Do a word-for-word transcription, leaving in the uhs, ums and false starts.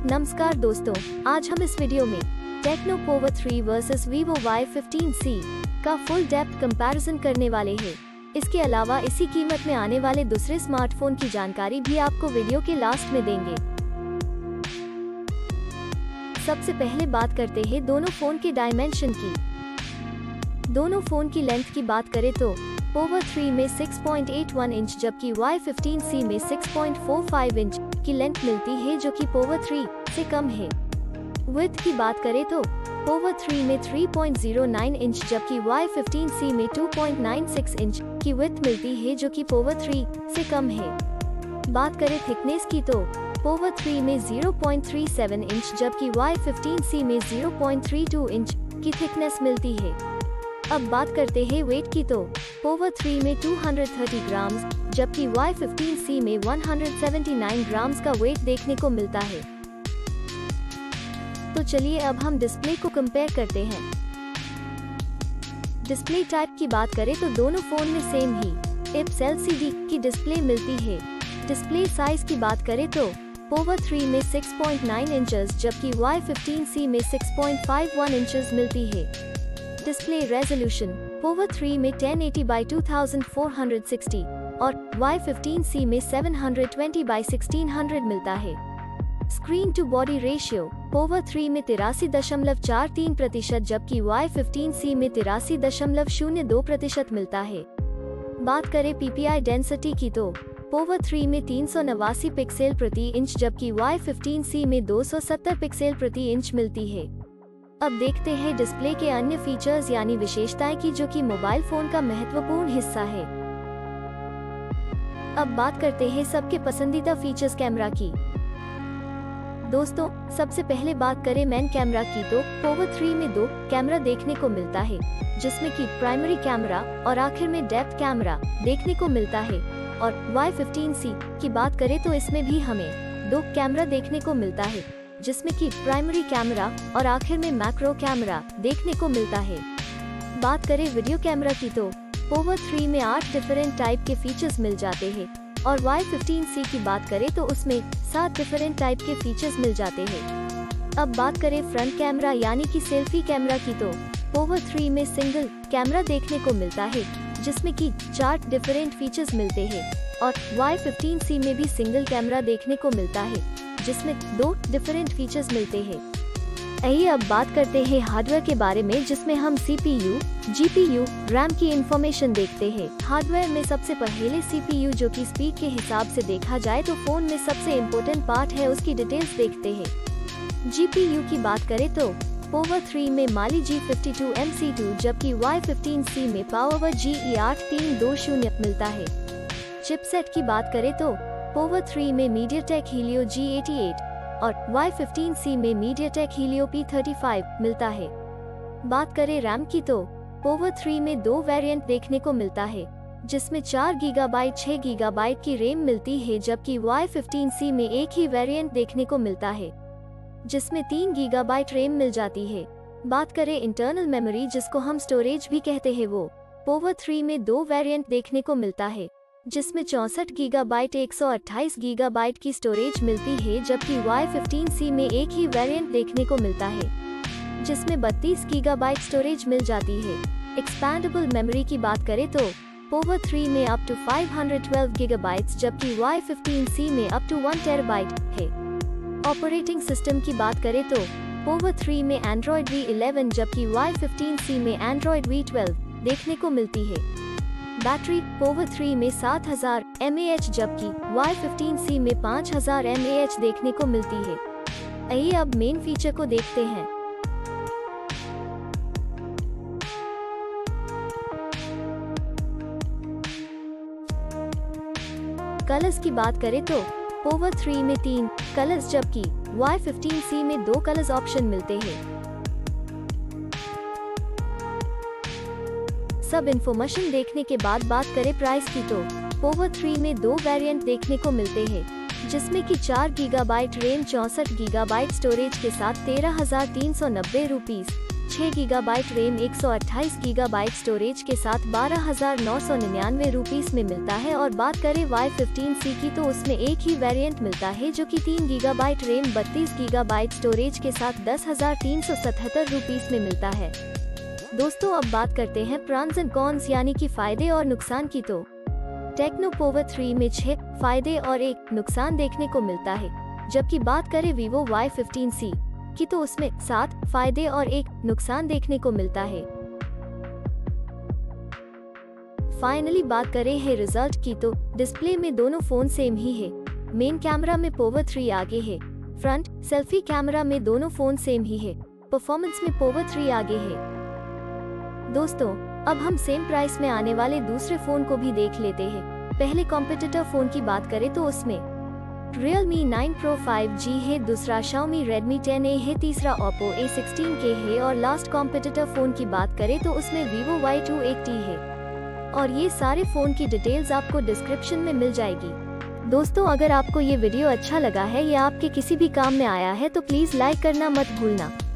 नमस्कार दोस्तों, आज हम इस वीडियो में Tecno Pova three versus Vivo Y fifteen C का फुल डेप्थ कंपैरिजन करने वाले हैं। इसके अलावा इसी कीमत में आने वाले दूसरे स्मार्टफोन की जानकारी भी आपको वीडियो के लास्ट में देंगे। सबसे पहले बात करते हैं दोनों फोन के डायमेंशन की। दोनों फोन की लेंथ की बात करें तो पोवो थ्री में six point eight one inch जबकि वाई फिफ्टीन सी में six point four five inch की लेंथ मिलती है, जो कि पोवो थ्री से कम है। विड्थ की बात करें तो पोवो थ्री में three point zero nine inch जबकि वाई फिफ्टीन सी में two point nine six inch की विड्थ मिलती है, जो कि पोवो थ्री से कम है। बात करें थिकनेस की तो पोवो थ्री में zero point three seven inch जबकि वाई फिफ्टीन सी में zero point three two inch की थिकनेस मिलती है। अब बात करते हैं वेट की तो पोवो थ्री में टू हंड्रेड थर्टी ग्राम्स जबकि वाई फिफ्टीन सी में one hundred seventy nine grams का वेट देखने को मिलता है। तो चलिए अब हम डिस्प्ले को कंपेयर करते हैं। डिस्प्ले टाइप की बात करें तो दोनों फोन में सेम ही आईपीएस एलसीडी की डिस्प्ले मिलती है। डिस्प्ले साइज की बात करें तो पोवो थ्री में सिक्स पॉइंट नाइन इंचेस जबकि वाई फिफ्टीन सी में six point five one inches मिलती है। डिस्प्ले रेजोल्यूशन पोवो थ्री में ten eighty by two thousand four hundred sixty और वाई फिफ्टीन सी में seven hundred twenty by sixteen hundred मिलता है। Screen to body ratio Pova three में तिरासी दशमलव चार तीन प्रतिशत जबकि वाई फिफ्टीन सी में तिरासी दशमलव शून्य दो प्रतिशत मिलता है। बात करें पीपीआई डेंसिटी की तो पोवो थ्री में तीन सौ नवासी पिक्सल प्रति इंच जबकि वाई फिफ्टीन सी में दो सौ सत्तर पिक्सल प्रति इंच मिलती है। अब देखते हैं डिस्प्ले के अन्य फीचर्स यानी विशेषताएं की, जो कि मोबाइल फोन का महत्वपूर्ण हिस्सा है। अब बात करते हैं सबके पसंदीदा फीचर्स कैमरा की। दोस्तों, सबसे पहले बात करें मेन कैमरा की तो पोवो थ्री में दो कैमरा देखने को मिलता है, जिसमें कि प्राइमरी कैमरा और आखिर में डेप्थ कैमरा देखने को मिलता है। और वाई फिफ्टीन सी की बात करें तो इसमें भी हमें दो कैमरा देखने को मिलता है, जिसमें कि प्राइमरी कैमरा और आखिर में मैक्रो कैमरा देखने को मिलता है। बात करें वीडियो कैमरा की तो पोवो थ्री में आठ डिफरेंट टाइप के फीचर्स मिल जाते हैं और वाई फिफ्टीन सी की बात करें तो उसमें सात डिफरेंट टाइप के फीचर्स मिल जाते हैं। अब बात करें फ्रंट कैमरा यानी कि सेल्फी कैमरा की तो पोवो थ्री में सिंगल कैमरा देखने को मिलता है, जिसमें कि चार डिफरेंट फीचर्स मिलते हैं और वाई फिफ्टीन सी में भी सिंगल कैमरा देखने को मिलता है, जिसमें दो डिफरेंट फीचर्स मिलते हैं। आइए अब बात करते हैं हार्डवेयर के बारे में, जिसमें हम सीपीयू, जीपीयू, रैम की इंफॉर्मेशन देखते हैं। हार्डवेयर में सबसे पहले सीपीयू, जो कि स्पीड के हिसाब से देखा जाए तो फोन में सबसे इम्पोर्टेंट पार्ट है, उसकी डिटेल्स देखते हैं। जीपीयू की बात करें तो पोवो थ्री में Mali G fifty two MC two टू जबकि वाई फिफ्टीन सी में पावर जी ई आठ तीन दो शून्य मिलता है। चिपसेट की बात करें तो पोवो थ्री में MediaTek Helio G eighty eight और वाई फिफ्टीन सी में MediaTek Helio P thirty five मिलता है। बात करें रैम की तो पोवो थ्री में दो वेरिएंट देखने को मिलता है, जिसमें चार गीगाबाइट छह गीगाबाइट की रैम मिलती है, जबकि वाई फिफ्टीन सी में एक ही वेरिएंट देखने को मिलता है, जिसमें तीन गीगाबाइट रैम मिल जाती है। बात करें इंटरनल मेमोरी, जिसको हम स्टोरेज भी कहते हैं, वो पोवो थ्री में दो वेरिएंट देखने को मिलता है, जिसमें चौसठ गीगाबाइट एक सौ अट्ठाईस गीगाबाइट की स्टोरेज मिलती है, जबकि वाई फिफ्टीन सी में एक ही वेरिएंट देखने को मिलता है, जिसमें बत्तीस गीगाबाइट स्टोरेज मिल जाती है। एक्सपैंडेबल मेमोरी की बात करें तो पोवो थ्री में up to five hundred twelve gigabytes जबकि वाई फिफ्टीन सी में अप टू वन टेराबाइट है। ऑपरेटिंग सिस्टम की बात करें तो पोवो थ्री में एंड्रॉयड वी इलेवन जबकि वाई फिफ्टीन सी में एंड्रॉयड वी ट्वेल्व देखने को मिलती है। बैटरी पोवो थ्री में सात हज़ार एम ए एच जबकि वाई फिफ्टीन सी में पाँच हज़ार एम ए एच देखने को मिलती है। आइए अब मेन फीचर को देखते हैं। कलर्स की बात करें तो पोवो थ्री में तीन कलर्स जबकि वाई फिफ्टीन सी में दो कलर्स ऑप्शन मिलते हैं। सब इन्फॉर्मेशन देखने के बाद बात करें प्राइस की तो पोवो थ्री में दो वेरिएंट देखने को मिलते हैं, जिसमें कि चार गीगाबाइट रैम चौसठ गीगाबाइट स्टोरेज के साथ तेरह हजार तीन सौ नब्बे रुपीस छह गीगाबाइट रैम एक सौ अट्ठाईस गीगाबाइट स्टोरेज के साथ बारह हजार नौ सौ निन्यानवे रुपीस में मिलता है। और बात करें वाई फिफ्टीन सी की तो उसमें एक ही वेरिएंट मिलता है जो कि तीन गीगाबाइट रैम बत्तीस गीगाबाइट स्टोरेज के साथ दस हजार तीन सौ सतहत्तर रुपीस में मिलता है। दोस्तों अब बात करते हैं प्रॉन्स एंड कॉन्स यानी कि फायदे और नुकसान की। तो टेक्नो पोवो थ्री में छह फायदे और एक नुकसान देखने को मिलता है, जबकि बात करें वीवो वाई फिफ्टीन सी की तो उसमें सात फायदे और एक नुकसान देखने को मिलता है। फाइनली बात करें है रिजल्ट की तो डिस्प्ले में दोनों फोन सेम ही है। मेन कैमरा में पोवो थ्री आगे है, फ्रंट सेल्फी कैमरा में दोनों फोन सेम ही है, परफॉर्मेंस में पोवो थ्री आगे है। दोस्तों अब हम सेम प्राइस में आने वाले दूसरे फोन को भी देख लेते हैं। पहले कॉम्पिटिटर फोन की बात करें तो उसमें Realme nine Pro five G है, दूसरा Xiaomi Redmi टेन ए है, तीसरा Oppo ए सिक्सटीन के है और लास्ट कॉम्पिटिटर फोन की बात करें तो उसमें Vivo वाई टू एटी है। और ये सारे फोन की डिटेल्स आपको डिस्क्रिप्शन में मिल जाएगी। दोस्तों अगर आपको ये वीडियो अच्छा लगा है या आपके किसी भी काम में आया है तो प्लीज लाइक करना मत भूलना।